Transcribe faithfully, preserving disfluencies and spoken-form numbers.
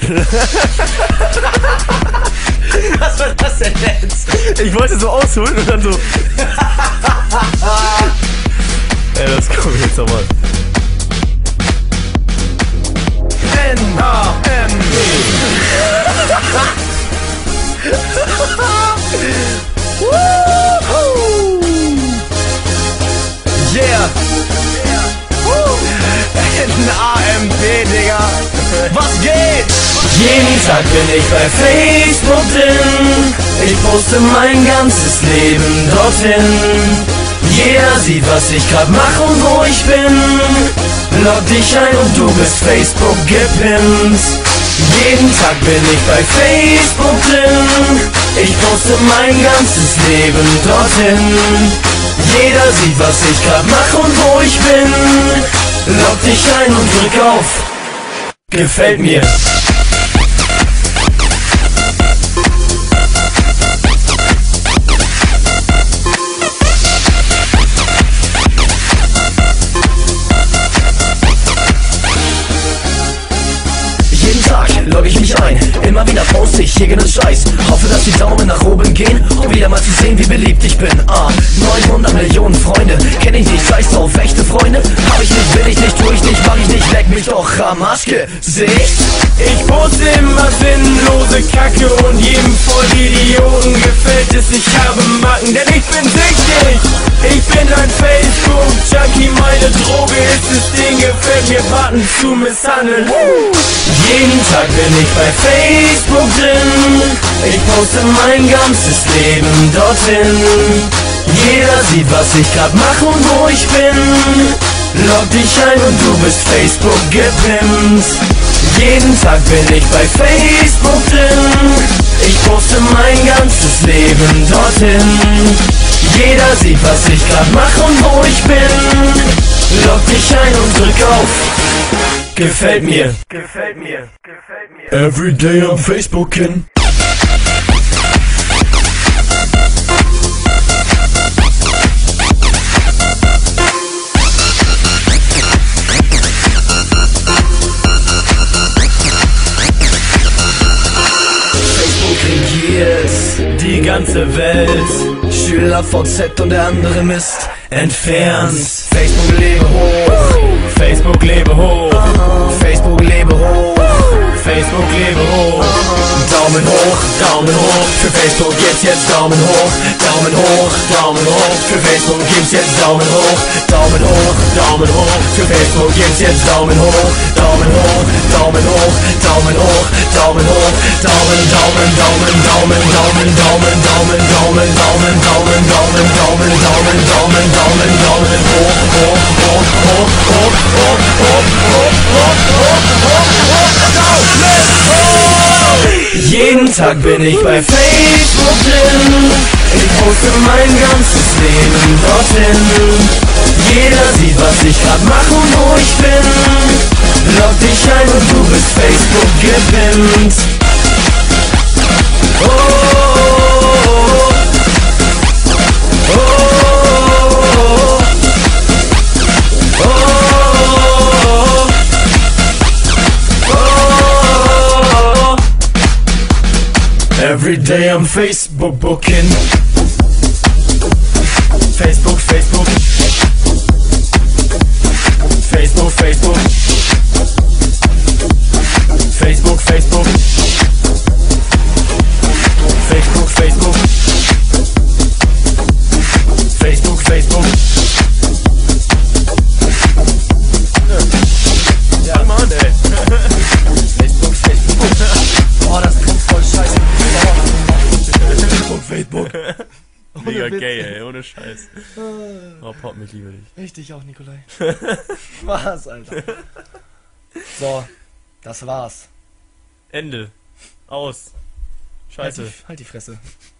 Was war das denn jetzt? Ich wollte so ausholen und dann so. Ey, das kommt jetzt nochmal. N A M Yeah! N A M P, Digga! Was geht? Jeden Tag bin ich bei Facebook drin. Ich poste mein ganzes Leben dorthin. Jeder sieht, was ich grad mach und wo ich bin. Log dich ein und du bist Facebook gepimpt. Jeden Tag bin ich bei Facebook drin. Ich poste mein ganzes Leben dorthin. Jeder sieht, was ich grad mach und wo ich bin. Log dich ein und drück auf Gefällt mir. Jeden Tag logge ich mich ein, immer wieder poste ich irgendeinen Scheiß. Hoffe, dass die Daumen nach oben gehen, um wieder mal zu sehen, wie beliebt ich bin. Ah, neunhundert Millionen Freunde, kenn ich nicht, scheiß drauf, echte Freunde. Hab ich nicht, will ich nicht, tu ich nicht, mach ich nicht, leck mich doch am Arschgesicht. Ich poste immer sinnlose Kacke und jedem Vollidioten gefällt es. Ich habe Macken, denn ich bin süchtig. Ich bin ein Facebook-Junkie, meine Droge ist es, den gefällt mir, Button zu misshandeln. Jeden Tag bin ich bei Facebook drin. Ich poste mein ganzes Leben dorthin. Jeder sieht, was ich grad mach und wo ich bin. Log dich ein und du bist Facebook gepimpt. Jeden Tag bin ich bei Facebook drin. Ich poste mein ganzes Leben dorthin. Jeder sieht, was ich grad mach und wo ich bin. Log dich ein und drück auf Gefällt mir. Gefällt mir. Gefällt mir. Everyday am Facebooken. Facebook regiert die ganze Welt. Schüler V Z und der andere Mist entfernt. Facebook lebe hoch. Facebook lebe hoch. Facebook lebe hoch. Facebook lebe hoch. Daumen hoch, Daumen hoch. Für Facebook gibt's jetzt Daumen hoch. Daumen hoch, Daumen hoch. Für Facebook gibt's jetzt Daumen hoch. Daumen hoch, Daumen hoch. Für Facebook gibt's jetzt Daumen hoch. Daumen hoch, Daumen hoch. Daumen hoch, Daumen hoch. Daumen, Daumen, Daumen, Daumen, Daumen, Daumen, Daumen, Daumen, Daumen, Daumen, Daumen, Daumen, Daumen, Daumen, Daumen, Daumen, hoch, hoch, hoch, hoch, hoch, hoch, hoch, hoch, hoch, hoch, hoch, hoch, Daumen hoch! Jeden Tag bin ich bei Facebook drin. Ich poste mein ganzes Leben dorthin. Jeder sieht, was ich grad mach und wo ich bin. Log dich ein und du bist Facebook gepimpt. Oh, oh, oh, oh, oh, oh, oh. Every day I'm Facebook booking. Facebook, Facebook. Facebook, Facebook. Facebook, Facebook. Facebook, Facebook. Facebook, Facebook. Ja, Mann, ey. Facebook, Facebook. Oh, das klingt voll scheiße. Facebook, Facebook. Mega gay, ey, ohne Scheiß. Oh, Pop, ich liebe dich. Ich dich auch, Nikolai. Was, Alter. So, das war's. Ende. Aus. Scheiße. Halt die, halt die Fresse.